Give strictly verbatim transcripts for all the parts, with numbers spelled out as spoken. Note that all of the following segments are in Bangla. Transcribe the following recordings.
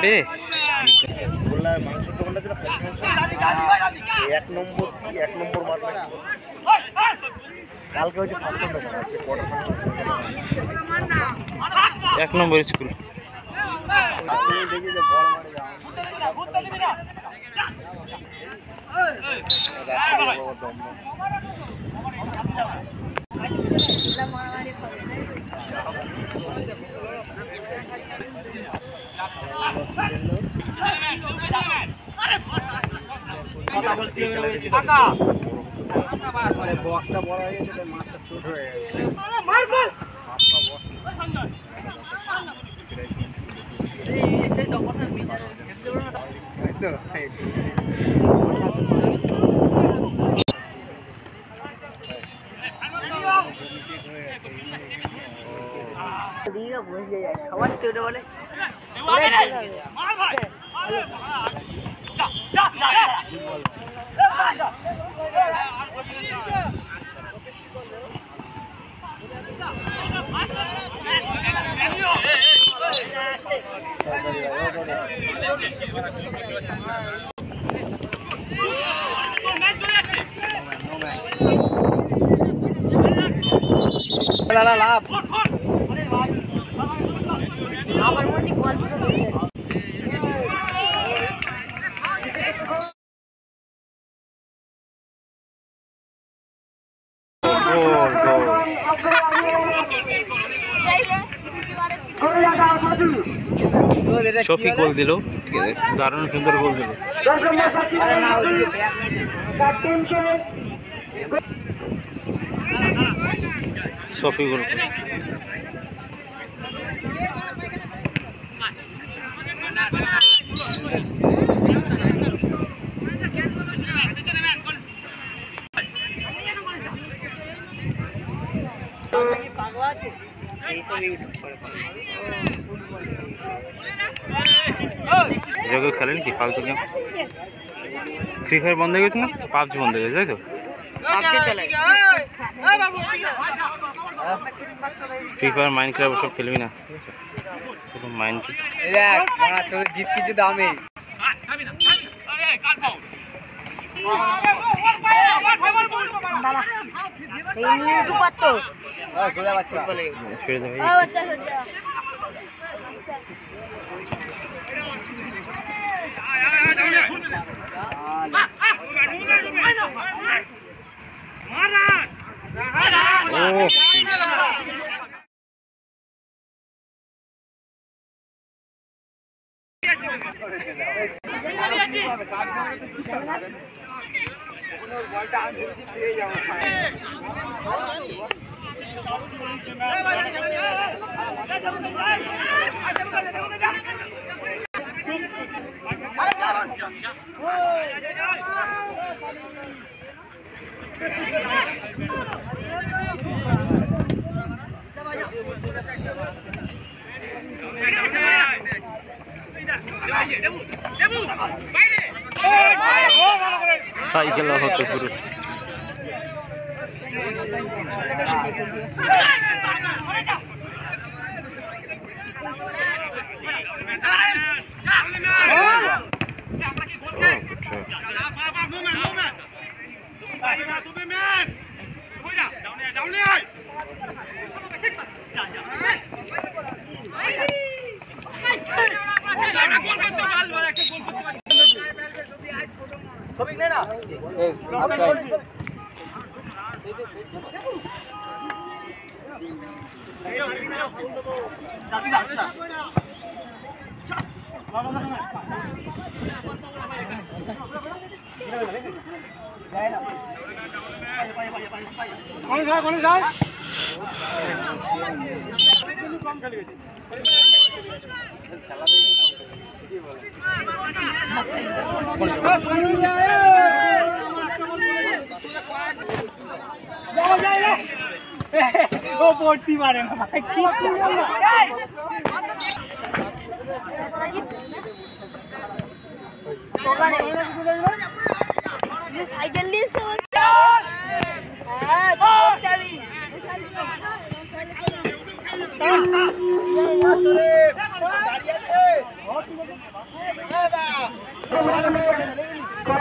পেয়ে মাংস দোকানটা ছিল এক নম্বর এক নম্বর মাঠ কালকে হচ্ছে এক নম্বর স্কুল দেখি যে বড় মারে বক্সটা বড় হয়ে গেছে মাছটা ছোট হয়ে গেছে খাবার ছোট বলে লাভ আমার মধ্যে গল্প শফিক গোল দিল দারুণ সুন্দর গোল দিল শফিক গোল জগে খেলেন কি ফালতু গেম ফ্রি ফায়ার বন্ধ হয়ে গেছে না পাবজি বন্ধ হয়ে গেছে তাই তো ফ্রি ফায়ার মাইনক্রাফট সব খেলবি না শুধু মাইন কি তোর জিত কিছু দামে সাইকেল হতো পুরো ও পড়তি মারে না কি সাইকেল দিয়ে দাঁড়িয়ে আছে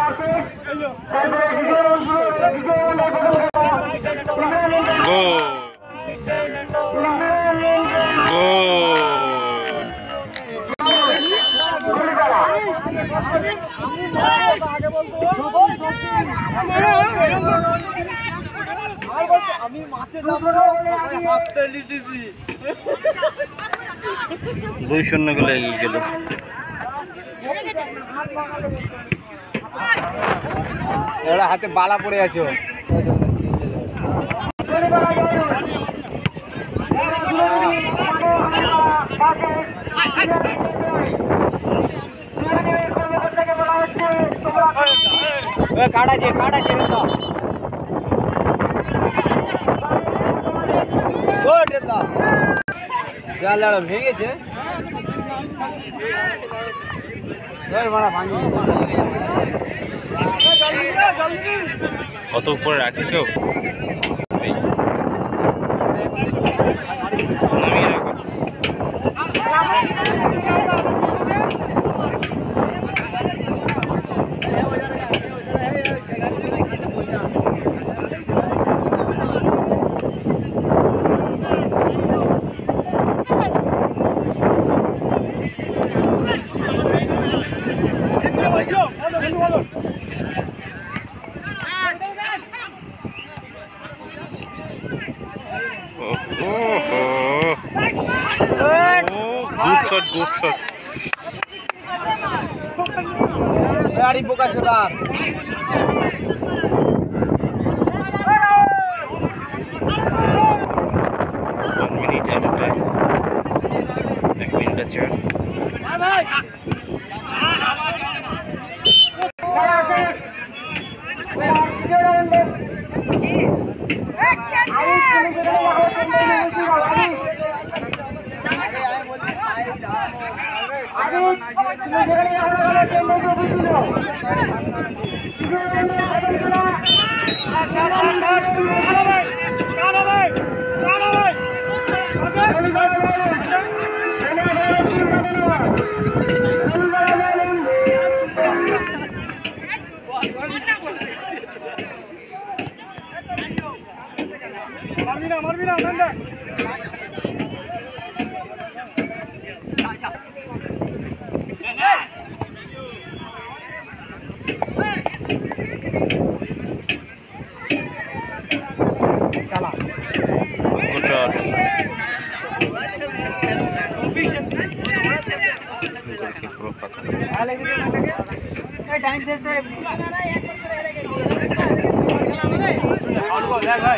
আমি মাঠে যাবো হাতটা লিখেছি দুই শূন্য গোলে এগিয়ে গেল। এরা হাতে বালা পড়ে আছে কাটাছে কাটাছে জাল ভেঙেছে অত উপরে রাখে কেউ নামিয়ে রাখো। Good shot, good shot. गाड़ी बोका चोदा One minute at a time. One minute at a time. Marvina, Marvina, Nanda. Chala. Good shot. Goalkeeper pata. Time test hai. Out go, lag hai.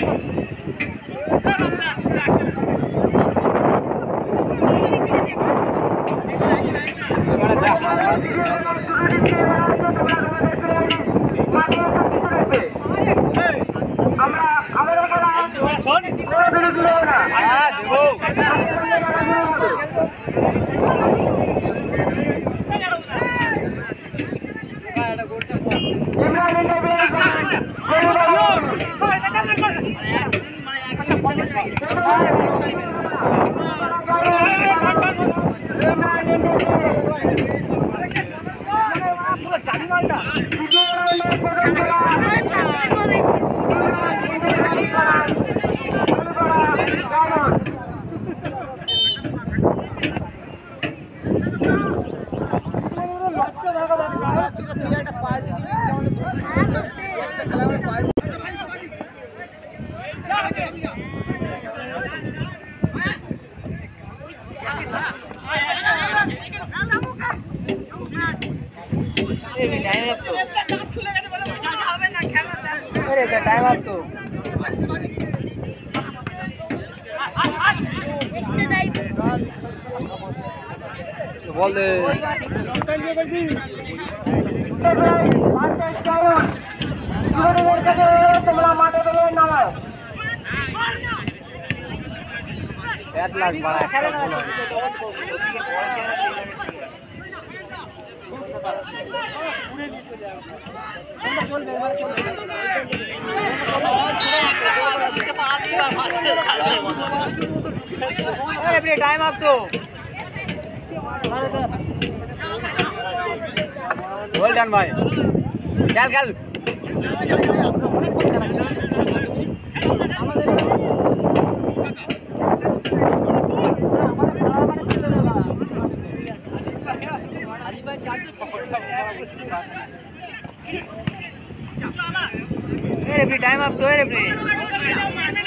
Time आप तो बोल दे एक लाख बड़ा टाइम आप तो वेल डन भाई। খেল খেল रेफरी टाइम अब तो है रेफरी